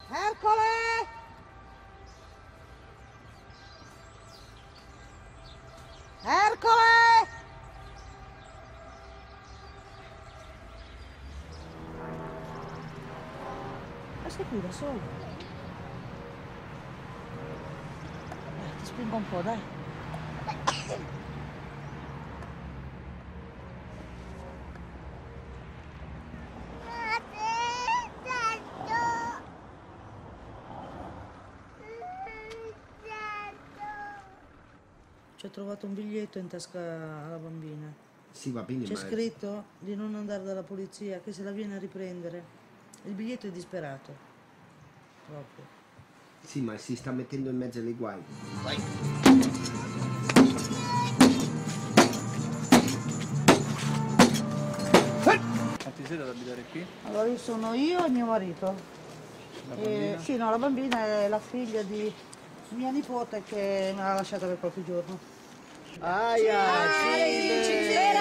Ercole! Ercole! Ma sei qui da solo? Dai, ti spingo un po', dai. Ci ho trovato un biglietto in tasca alla bambina. Sì, va bene, C'è ma... scritto di non andare dalla polizia, che se la viene a riprendere. Il biglietto è disperato. Proprio. Sì, ma si sta mettendo in mezzo alle guai. Vai. Quanti siete ad abitare qui? Allora io sono io e mio marito. La bambina? Sì, no, la bambina è la figlia di mia nipote che me l'ha lasciata per qualche giorno. Aia, sì,